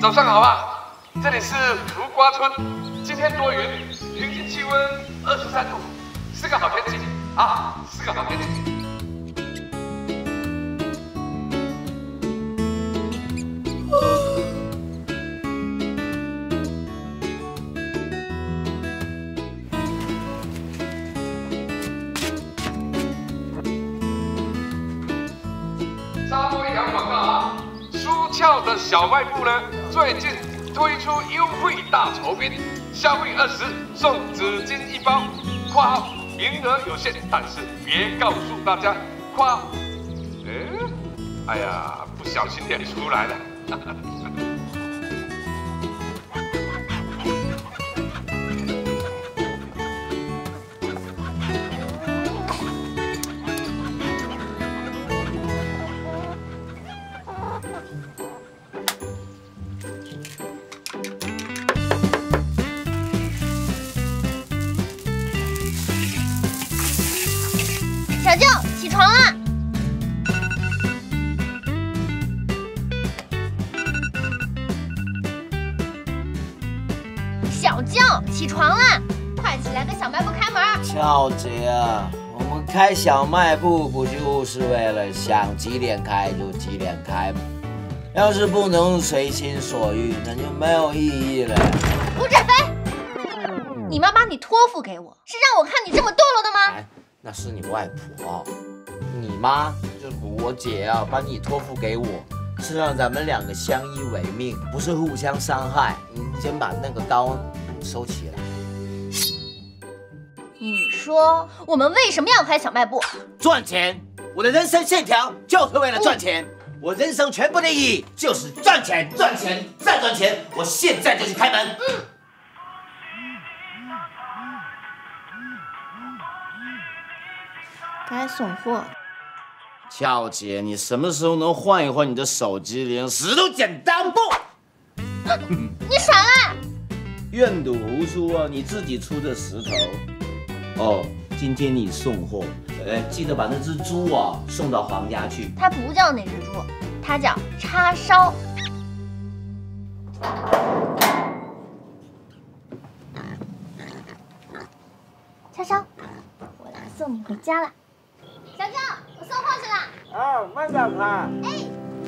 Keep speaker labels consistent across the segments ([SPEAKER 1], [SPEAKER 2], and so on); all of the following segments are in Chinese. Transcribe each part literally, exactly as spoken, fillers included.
[SPEAKER 1] 早上好啊，这里是浮瓜村，今天多云，平均气温二十三度，是个好天气啊，是个好天气。 插播一条广告啊，苏俏的小卖部呢，最近推出优惠大酬宾，消费二十送纸巾一包（括号名额有限，但是别告诉大家）（括号）哎，哎呀，不小心点出来了。
[SPEAKER 2] 小舅，起床啦！小舅，起床啦！快起来，跟小卖部开门。
[SPEAKER 3] 俏姐啊，我们开小卖部不就是为了想几点开就几点开吗？要是不能随心所欲，那就没有意义了。
[SPEAKER 2] 吴志飞，你妈把你托付给我，是让我看你这么堕落的吗？
[SPEAKER 3] 哎，那是你外婆，你妈就是我姐啊，把你托付给我，是让咱们两个相依为命，不是互相伤害。你先把那个刀收起来。
[SPEAKER 2] 你说我们为什么要开小卖部？
[SPEAKER 3] 赚钱！我的人生线条就是为了赚钱，嗯、我人生全部的意义就是赚钱，赚钱再赚钱。我现在就去开门。嗯
[SPEAKER 2] 该送货。
[SPEAKER 3] 俏姐，你什么时候能换一换你的手机，连石头剪刀布？
[SPEAKER 2] 你耍赖！
[SPEAKER 3] 愿赌服输啊，你自己出的石头。哦，今天你送货，呃，记得把那只猪啊送到黄家去。
[SPEAKER 2] 它不叫那只猪，它叫叉烧。叉烧，我来送你回家了。 小舅，我送货去了。
[SPEAKER 3] 哦，慢点开。
[SPEAKER 2] 哎。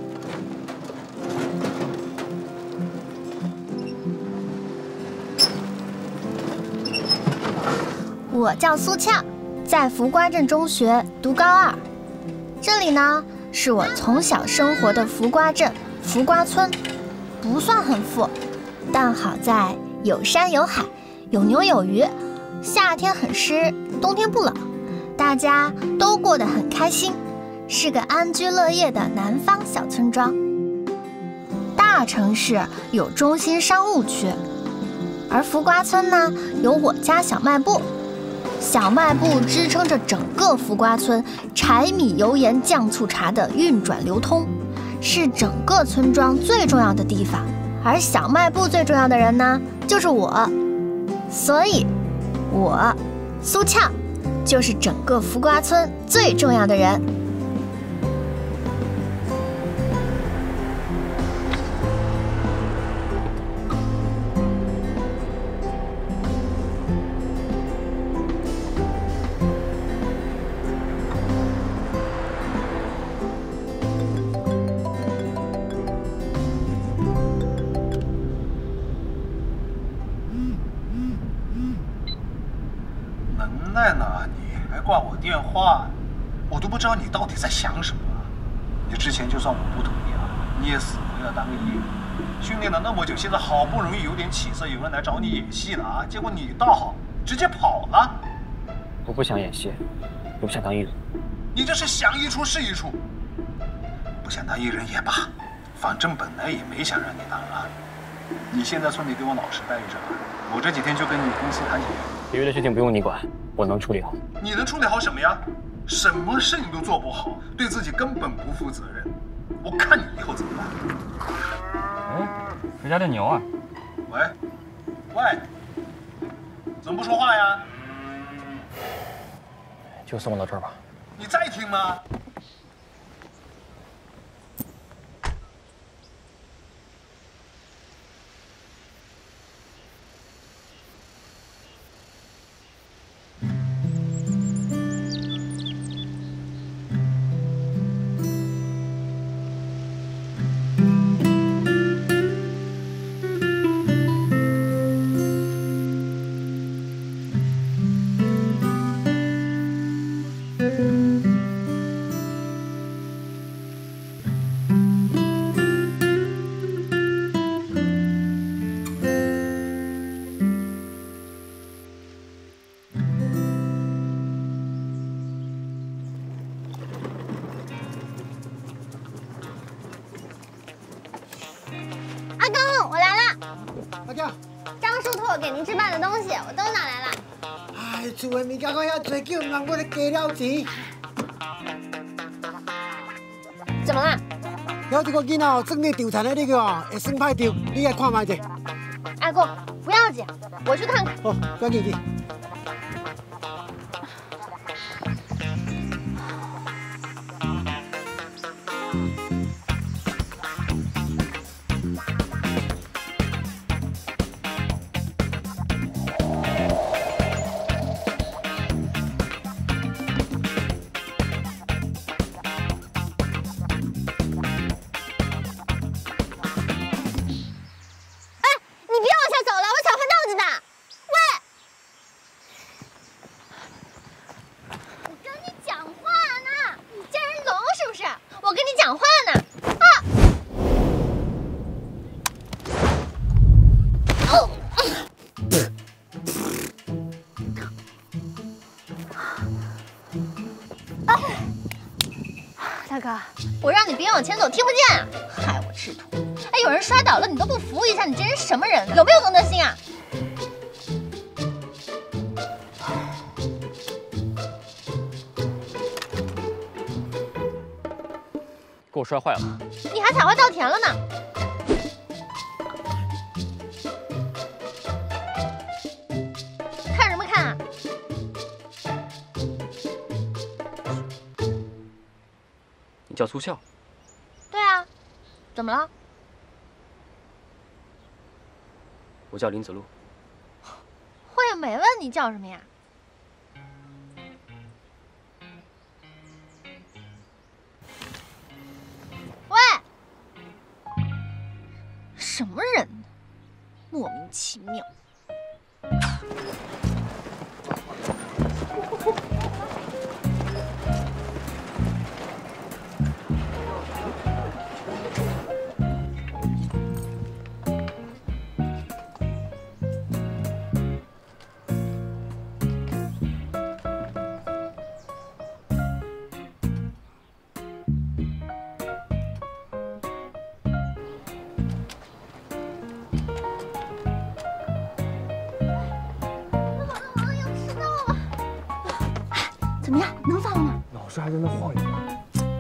[SPEAKER 2] 我叫苏俏，在浮瓜镇中学读高二。这里呢，是我从小生活的浮瓜镇浮瓜村，不算很富，但好在有山有海，有牛有鱼，夏天很湿，冬天不冷。 大家都过得很开心，是个安居乐业的南方小村庄。大城市有中心商务区，而浮瓜村呢有我家小卖部。小卖部支撑着整个浮瓜村柴米油盐酱醋茶的运转流通，是整个村庄最重要的地方。而小卖部最重要的人呢，就是我，所以，我，苏俏。 就是整个浮瓜村最重要的人。
[SPEAKER 4] 能耐呢？ 挂我电话，我都不知道你到底在想什么。你之前就算我不同意啊，你也死活要当个艺人，训练了那么久，现在好不容易有点起色，有人来找你演戏了啊，结果你倒好，直接跑了。
[SPEAKER 5] 我不想演戏，我不想当艺人。
[SPEAKER 4] 你这是想一出是一出。不想当艺人也罢，反正本来也没想让你当啊。你现在村里给我老实待着，我这几天就跟你公司谈协议。
[SPEAKER 5] 其余的事情不用你管，我能处理好。
[SPEAKER 4] 你能处理好什么呀？什么事情都做不好，对自己根本不负责任。我看你以后怎么办？
[SPEAKER 5] 哎，谁家的牛啊？
[SPEAKER 4] 喂，喂，怎么不说话呀？
[SPEAKER 5] 就送我到这儿吧。
[SPEAKER 4] 你在听吗？
[SPEAKER 6] 大家，
[SPEAKER 2] 张叔托我给您置办的东西，我都拿来了。
[SPEAKER 6] 哎，厝的物件我遐多，叫人我咧加了钱。
[SPEAKER 2] 怎么了？
[SPEAKER 6] 遐这个囡仔哦，装咧丢田的那个哦，会生歹丢，你来看卖者。
[SPEAKER 2] 阿公，不要紧，我去看看。
[SPEAKER 6] 哦，赶紧去。
[SPEAKER 2] 大哥，我让你别往前走，听不见啊！害我吃土！哎，有人摔倒了，你都不扶一下，你这人什么人？有没有公德心啊？
[SPEAKER 5] 给我摔坏了！
[SPEAKER 2] 你还踩坏稻田了呢！看什么看啊？
[SPEAKER 5] 你叫苏笑？
[SPEAKER 2] 对啊，怎么了？
[SPEAKER 5] 我叫林子路。
[SPEAKER 2] 我也没问你叫什么呀。喂，什么人呢？莫名其妙。 怎么样，能放吗？
[SPEAKER 5] 老师还在那晃悠呢。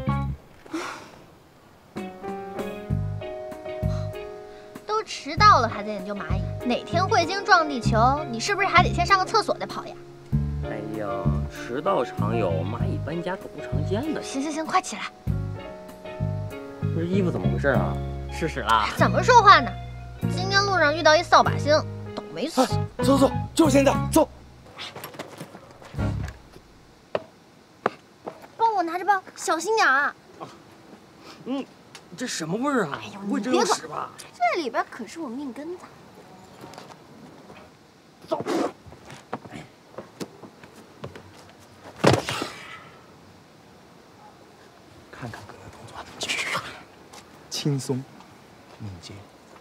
[SPEAKER 2] 都迟到了还在研究蚂蚁，哪天彗星撞地球，你是不是还得先上个厕所再跑呀？
[SPEAKER 5] 哎呀，迟到常有，蚂蚁搬家可不常见的。
[SPEAKER 2] 行行行，快起来！
[SPEAKER 5] 不是衣服怎么回事啊？失屎啦？
[SPEAKER 2] 怎么说话呢？今天路上遇到一扫把星，倒霉死！
[SPEAKER 6] 走走，就是现在，走。
[SPEAKER 2] 我拿着包，小心点啊！
[SPEAKER 5] 嗯，这什么味儿啊？
[SPEAKER 2] 哎呦，
[SPEAKER 5] 不会真有屎吧？
[SPEAKER 2] 这里边可是我命根子。
[SPEAKER 5] 走。看看哥的动作，轻松敏捷。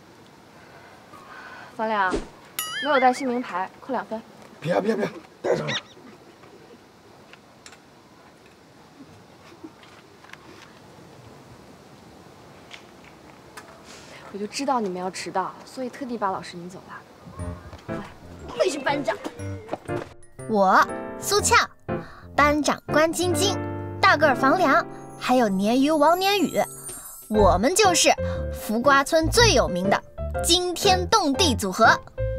[SPEAKER 7] 方亮，没有带姓名牌，扣两分。
[SPEAKER 6] 别别别，带上了。
[SPEAKER 7] 我就知道你们要迟到，所以特地把老师领走了。
[SPEAKER 2] 我是班长，我苏俏，班长关晶晶，大个儿房梁，还有鲶鱼王鲶宇，我们就是福瓜村最有名的惊天动地组合。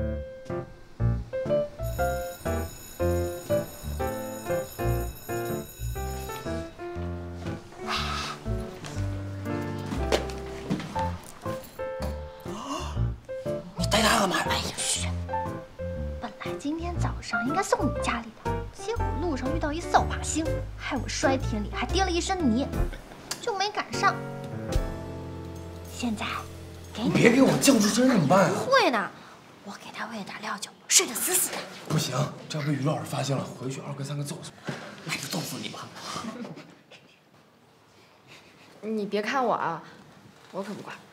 [SPEAKER 2] 哎呀，嘘！本来今天早上应该送你家里的，结果路上遇到一扫把星，害我摔田里还跌了一身泥，就没赶上。现在给你，
[SPEAKER 8] 你别给我叫出声怎么办啊？
[SPEAKER 2] 会呢，我给他喂了点料酒，睡得死死的。
[SPEAKER 8] 不行，这要被于老师发现了，回去二哥三个揍死我，那就揍死你吧。
[SPEAKER 7] 你别看我啊，我可不管。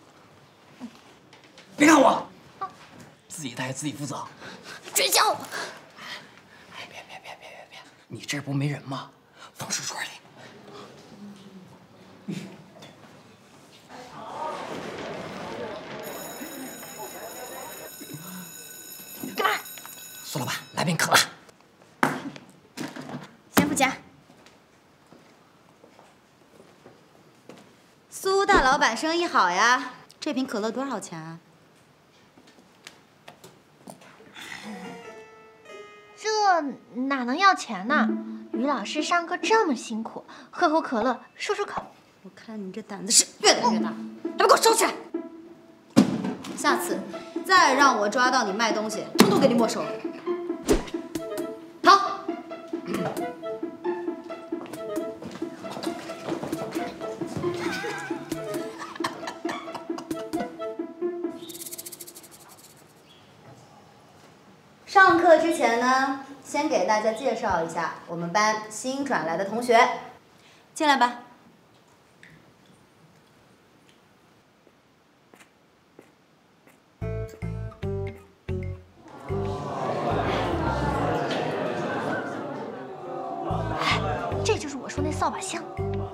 [SPEAKER 8] 别看我。 自己带自己负责，
[SPEAKER 2] 追叫我！
[SPEAKER 8] 哎，别别别别别别！你这不没人吗？放书桌里。 苏老板，来瓶可乐。
[SPEAKER 9] 先不加。
[SPEAKER 10] 苏大老板生意好呀，这瓶可乐多少钱啊？
[SPEAKER 2] 这哪能要钱呢？于老师上课这么辛苦，喝口可乐漱漱口。
[SPEAKER 10] 我看你这胆子是越来越大，还不给我收起来！下次再让我抓到你卖东西，统统给你没收了。好。上课之前呢，先给大家介绍一下我们班新转来的同学，进来吧。
[SPEAKER 2] 这就是我说那扫把星，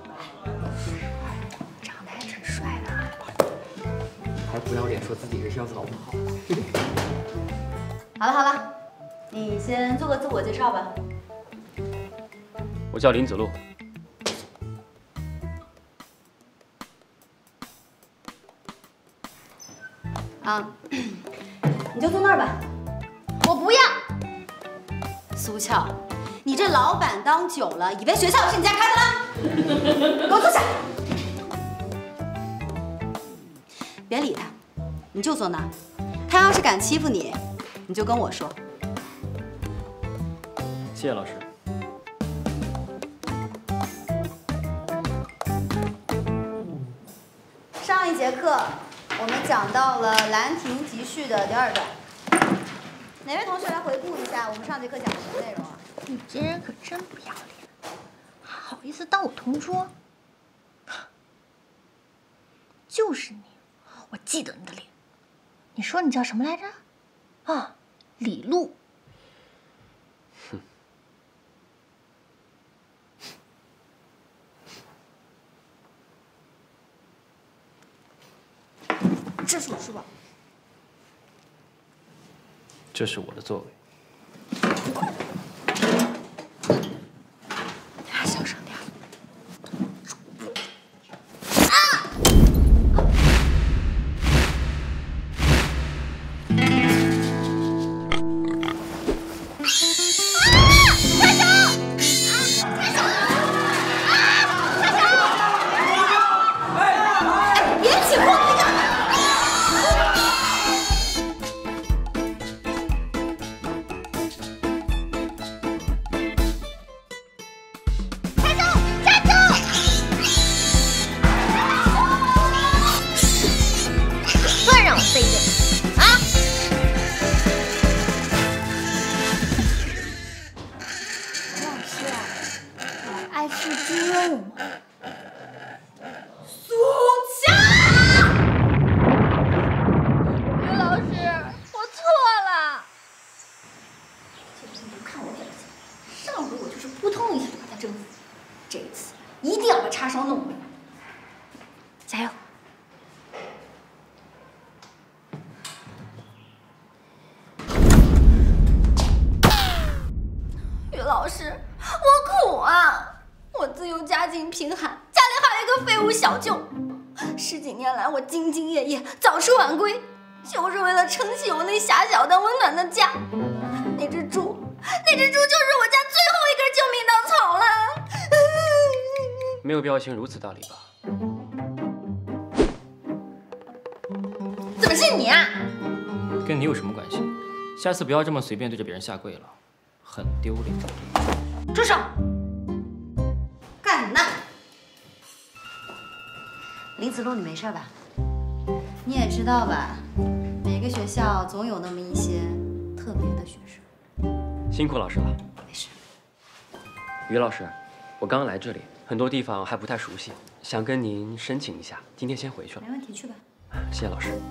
[SPEAKER 7] 长得还挺帅的啊。
[SPEAKER 8] 还不要脸说自己是小草帽。
[SPEAKER 10] 好了好了，你先做个自我介绍吧。
[SPEAKER 11] 我叫林子路。
[SPEAKER 10] 啊，你就坐那儿吧。
[SPEAKER 2] 我不要。
[SPEAKER 10] 苏俏，你这老板当久了，以为学校是你家开的吗？给我坐下。别理他，你就坐那儿。他要是敢欺负你，你就跟我说。
[SPEAKER 11] 谢谢老师。
[SPEAKER 10] 上一节课我们讲到了《兰亭集序》的第二段，哪位同学来回顾一下我们上节课讲的什么内容啊？
[SPEAKER 2] 你这人可真不要脸，还好意思当我同桌？就是你，我记得你的脸。你说你叫什么来着？啊，李璐。
[SPEAKER 11] 哼。
[SPEAKER 2] 这是我书包。
[SPEAKER 11] 这是我的座位。
[SPEAKER 2] 小声点。
[SPEAKER 9] 我兢兢业业，早出晚归，就是为了撑起我那狭小但温暖的家。那只猪，那只猪就是我家最后一根救命稻草了。
[SPEAKER 11] 没有必要行如此大礼吧？
[SPEAKER 9] 怎么是你啊？
[SPEAKER 11] 跟你有什么关系？下次不要这么随便对着别人下跪了，很丢脸。
[SPEAKER 10] 住手！干什么呢？林子路，你没事吧？你也知道吧，每个学校总有那么一些特别的学生。
[SPEAKER 11] 辛苦老师了。
[SPEAKER 10] 没事。
[SPEAKER 11] 于老师，我刚来这里，很多地方还不太熟悉，想跟您申请一下，今天先回去了。
[SPEAKER 10] 没问题，去吧。
[SPEAKER 11] 谢谢老师。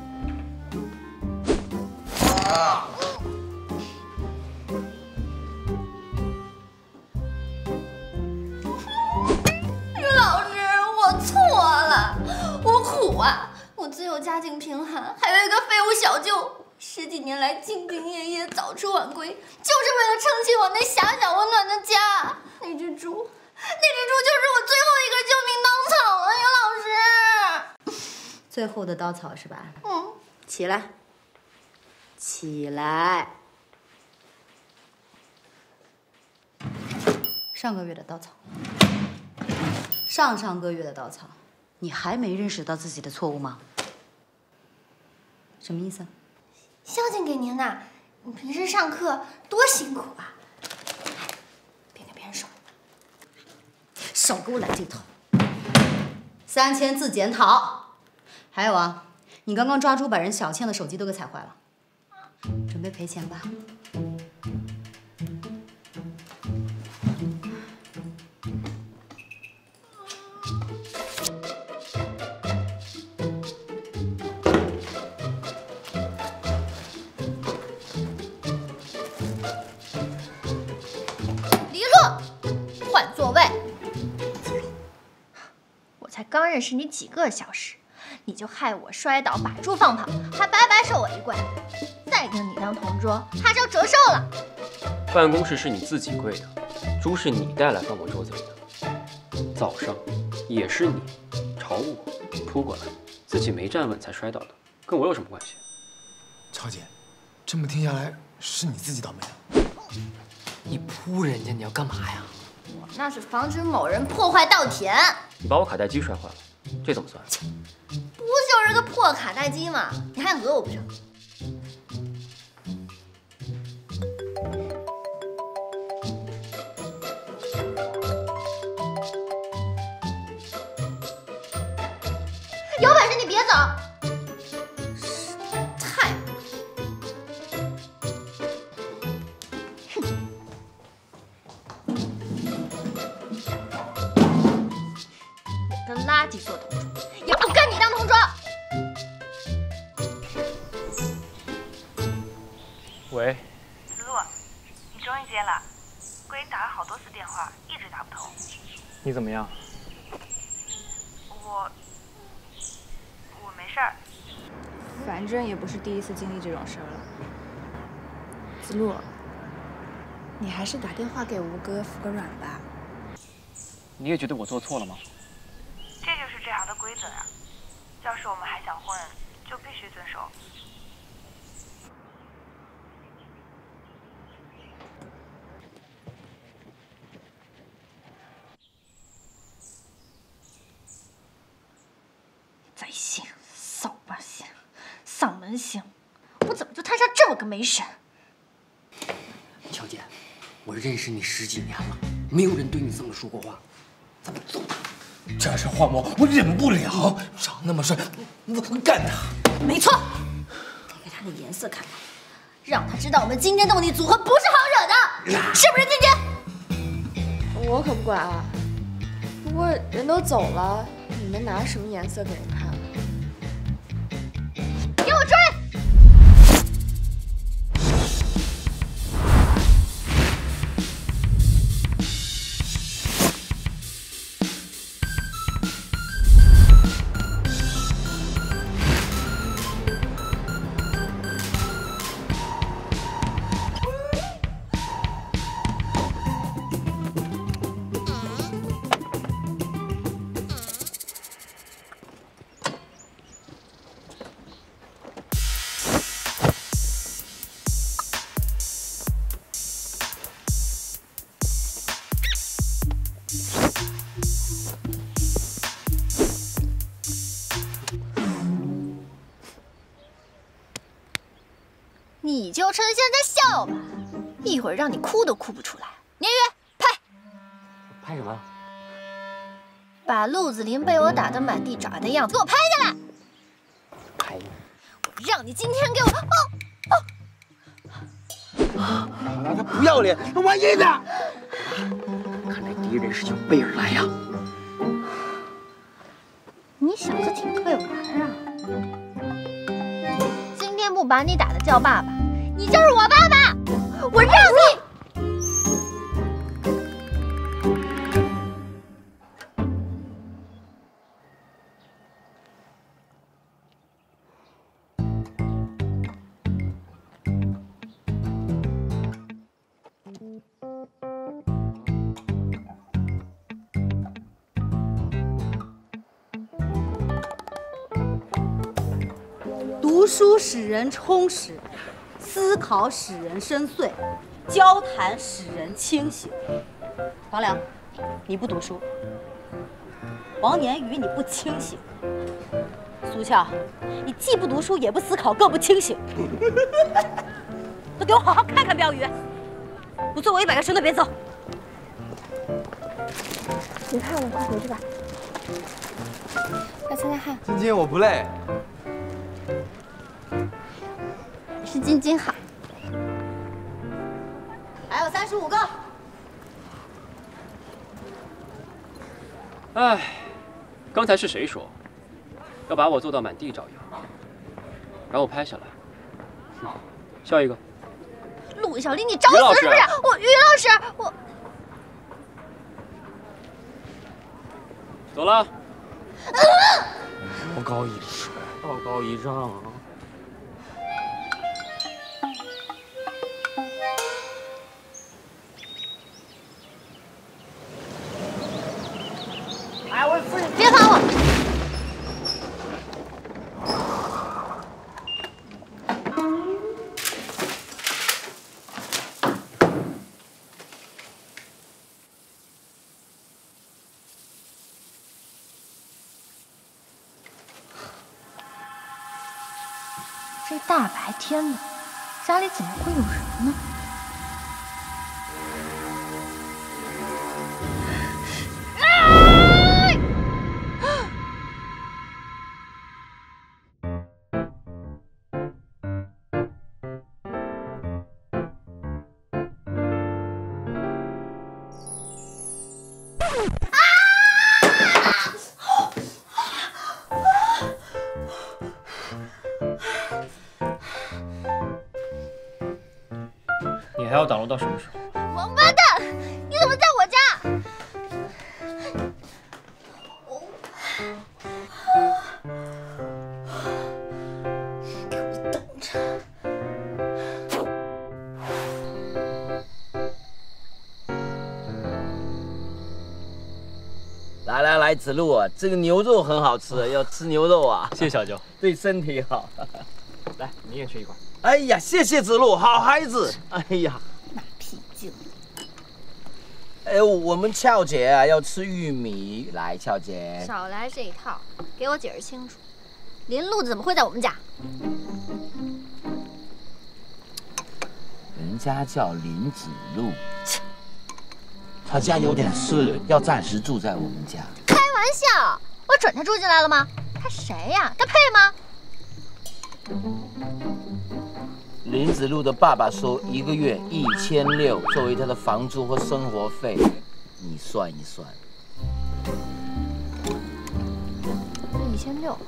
[SPEAKER 9] 于老师，我错了，我苦啊。我自幼家境贫寒，还有一个废物小舅，谁十几年来兢兢业业、早出晚归，就是为了撑起我那狭小温暖的家。那只猪，那只猪就是我最后一根救命稻草了，于老师。
[SPEAKER 10] 最后的稻草是吧？
[SPEAKER 9] 嗯。
[SPEAKER 10] 起来，起来。上个月的稻草，上上个月的稻草，你还没认识到自己的错误吗？什么意思？
[SPEAKER 9] 孝敬给您的，你平时上课多辛苦啊！别跟别人说，
[SPEAKER 10] 少给我来这套！三千字检讨。还有啊，你刚刚抓猪把人小倩的手机都给踩坏了，准备赔钱吧。
[SPEAKER 2] 刚认识你几个小时，你就害我摔倒，把猪放跑，还白白受我一跪。再跟你当同桌，还是要折寿了。
[SPEAKER 11] 办公室是你自己跪的，猪是你带来放我桌子里的。早上也是你朝我扑过来，自己没站稳才摔倒的，跟我有什么关系？
[SPEAKER 5] 乔姐，这么听下来是你自己倒霉的。
[SPEAKER 8] 你扑人家，你要干嘛呀？
[SPEAKER 2] 我那是防止某人破坏稻田。
[SPEAKER 11] 你把我卡带机摔坏了，这怎么算？
[SPEAKER 2] 不就是个破卡带机吗？你还讹我不成？有本事你别走！太……哼！我跟垃圾做同桌，也不跟你当同桌。
[SPEAKER 11] 喂，
[SPEAKER 12] 子路，你终于接了，我给你打了好多次电话，一直打不通。
[SPEAKER 11] 你怎么样？
[SPEAKER 12] 我我没事儿。
[SPEAKER 7] 反正也不是第一次经历这种事儿了。子路，你还是打电话给吴哥服个软吧。
[SPEAKER 11] 你也觉得我做错了吗？
[SPEAKER 12] 这就是这行的规则呀。要是我们还想混，就必须遵守。
[SPEAKER 2] 再信扫把星，嗓门星，我怎么就摊上这么个媒神？
[SPEAKER 8] 乔姐，我认识你十几年了，没有人对你这么说过话。咱们走吧。
[SPEAKER 5] 这是画魔，我忍不了。长那么帅，我干他！
[SPEAKER 2] 没错，得给他点颜色看看，让他知道我们惊天动地组合不是好惹的，是不是晶晶？
[SPEAKER 7] 我可不管啊。不过人都走了，你们拿什么颜色给人看？
[SPEAKER 2] 给我追！你就趁现在笑吧，一会儿让你哭都哭不出来。年月，拍！
[SPEAKER 11] 拍什么？
[SPEAKER 2] 把陆子霖被我打得满地找牙的样子给我拍下来。
[SPEAKER 11] 拍你！
[SPEAKER 2] 我让你今天给我……哦
[SPEAKER 6] 哦！他不要脸，他玩阴的。
[SPEAKER 8] 看来敌人是有备而来呀。
[SPEAKER 2] 你小子挺会玩啊！今天不把你打的叫爸爸，你就是我爸爸！我让你……
[SPEAKER 10] 书使人充实，思考使人深邃，交谈使人清醒。房梁，你不读书；王年宇，你不清醒；苏俏，你既不读书，也不思考，更不清醒。都给我好好看看标语，不做我一百个神都别走。
[SPEAKER 7] 你看了，快回去吧。快擦擦汗。
[SPEAKER 5] 晶晶，我不累。
[SPEAKER 9] 是晶晶好。
[SPEAKER 10] 还有三十五个。
[SPEAKER 11] 哎，刚才是谁说要把我做到满地找牙，然后拍下来？下一个。
[SPEAKER 9] 陆小丽，你找死是不是？我于老师，我
[SPEAKER 11] 走了。
[SPEAKER 5] 道高一尺，道高一丈啊！
[SPEAKER 9] 哎，我别烦我。
[SPEAKER 2] 这大白天的，家里怎么会有人呢？
[SPEAKER 11] 你还要挡路到什么时候？
[SPEAKER 9] 王八蛋！你怎么在我家？给我等着！
[SPEAKER 3] 来来来，子路啊，这个牛肉很好吃，要吃牛肉啊。
[SPEAKER 11] 谢谢小舅，
[SPEAKER 3] 对身体好。
[SPEAKER 11] 来，你也吃一块。
[SPEAKER 3] 哎呀，谢谢子路，好孩子。哎呀，
[SPEAKER 9] 马屁精。
[SPEAKER 3] 哎，我们俏姐啊要吃玉米，来，俏姐。
[SPEAKER 9] 少来这一套，给我解释清楚。林路子怎么会在我们家？
[SPEAKER 3] 人家叫林子路，他家有点事，要暂时住在我们家。
[SPEAKER 9] 开玩笑，我准他住进来了吗？他谁呀？他配吗？
[SPEAKER 3] 林子路的爸爸说一个月一千六作为他的房租和生活费，你算一算。
[SPEAKER 2] 一千六。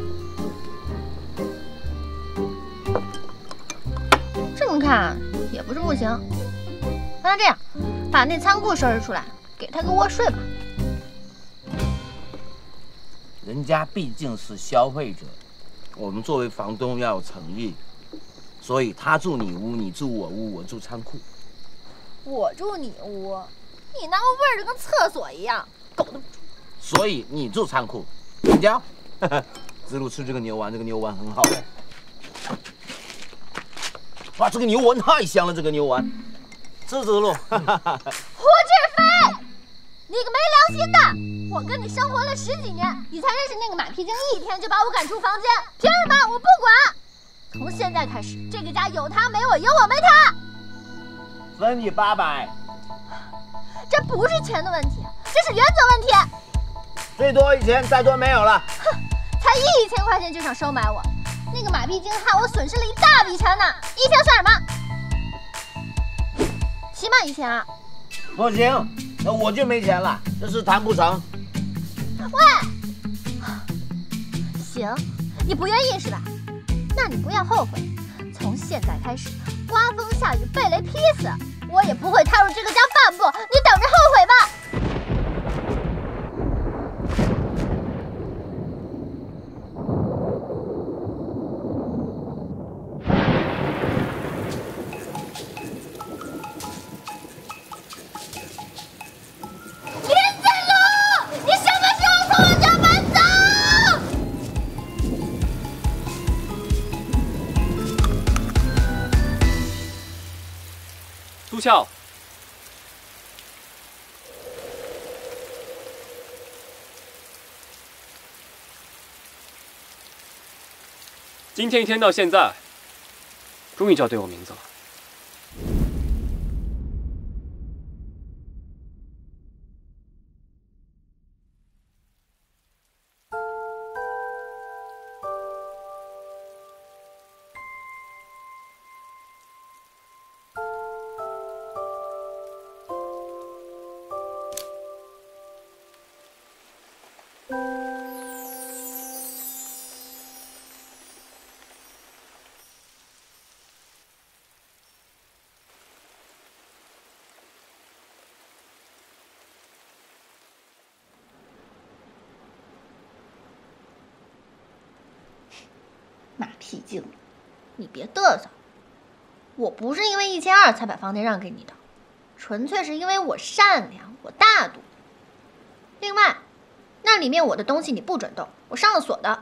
[SPEAKER 9] 这么看也不是不行。那这样，把那仓库收拾出来，给他个窝睡吧。
[SPEAKER 3] 人家毕竟是消费者，我们作为房东要有诚意。所以他住你屋，你住我屋，我住仓库。
[SPEAKER 9] 我住你屋，你那味儿就跟厕所一样，狗都不住。
[SPEAKER 3] 所以你住仓库，成交。子路吃这个牛丸，这个牛丸很好。哇，这个牛丸太香了，这个牛丸。吃子路。
[SPEAKER 9] 胡志飞，你个没良心的！我跟你生活了十几年，你才认识那个马屁精，一天就把我赶出房间，凭什么？我不管。从现在开始，这个家有他没我，有我没他。
[SPEAKER 3] 分你八百。
[SPEAKER 9] 这不是钱的问题，这是原则问题。
[SPEAKER 3] 最多一千，再多没有了。
[SPEAKER 9] 哼，才一千块钱就想收买我，那个马屁精害我损失了一大笔钱呢。一千算什么？起码一千啊。
[SPEAKER 3] 不行，那我就没钱了，这事谈不成。
[SPEAKER 9] 喂，行，你不愿意是吧？那你不要后悔，从现在开始，刮风下雨被雷劈死，我也不会踏入这个家半步，你等着后悔吧。林子路，你什么时候从我家搬走？
[SPEAKER 11] 苏俏，今天一天到现在，终于叫对我名字了。
[SPEAKER 2] 马屁精，你别嘚瑟！我不是因为一千二才把房间让给你的，纯粹是因为我善良，我大度。另外，那里面我的东西你不准动，我上了锁的。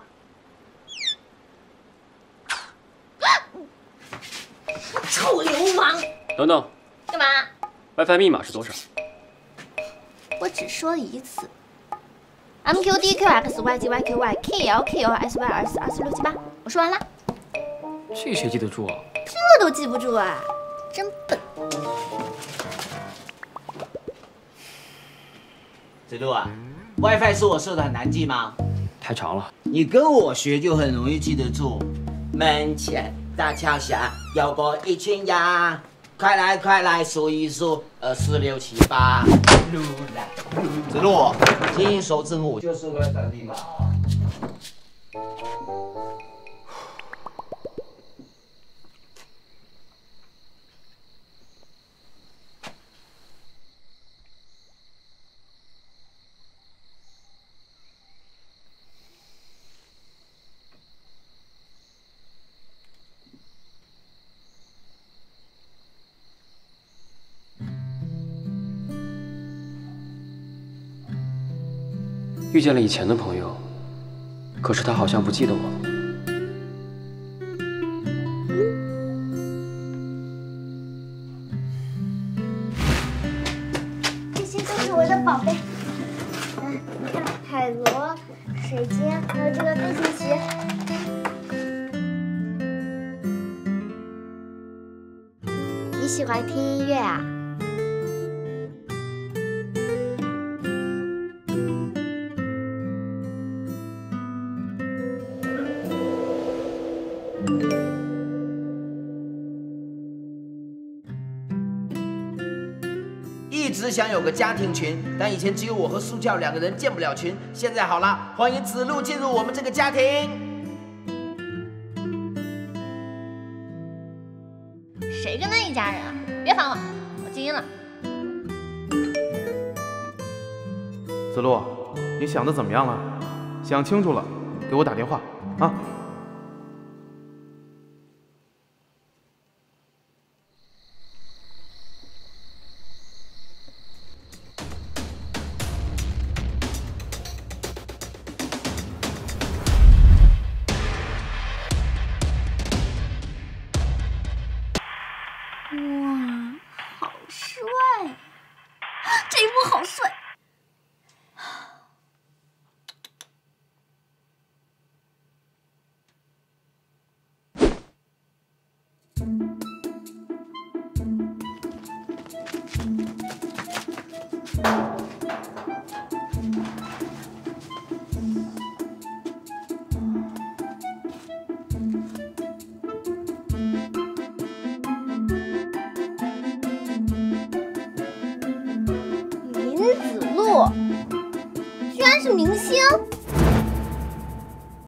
[SPEAKER 2] 臭流氓！
[SPEAKER 11] 等等，
[SPEAKER 2] 干嘛
[SPEAKER 11] ？WiFi 密码是多少？
[SPEAKER 2] 我只说了一次。M Q D Q X Y G Y Q Y K L K O S Y 二四二四六七八，我说完了。
[SPEAKER 11] 这谁记得住啊？
[SPEAKER 2] 这都记不住啊，真笨。
[SPEAKER 3] 子路啊 ，WiFi 是我设的很难记吗？
[SPEAKER 11] 太长了。
[SPEAKER 3] 你跟我学就很容易记得住。门前大桥下有个一群鸭，快来快来数一数，二四六七八。路来路。子路，金手指母就是我的密码。
[SPEAKER 11] 遇见了以前的朋友，可是他好像不记得我了。
[SPEAKER 13] 这些都是我的宝贝，嗯，你看海螺、水晶，还有这个飞行鞋。你喜欢听音乐啊？
[SPEAKER 3] 一直想有个家庭群，但以前只有我和苏教两个人建不了群。现在好了，欢迎子路进入我们这个家庭。
[SPEAKER 2] 谁跟他一家人啊？别烦我，我静音了。
[SPEAKER 5] 子路，你想的怎么样了？想清楚了，给我打电话啊！
[SPEAKER 2] 林子路，居然是明星！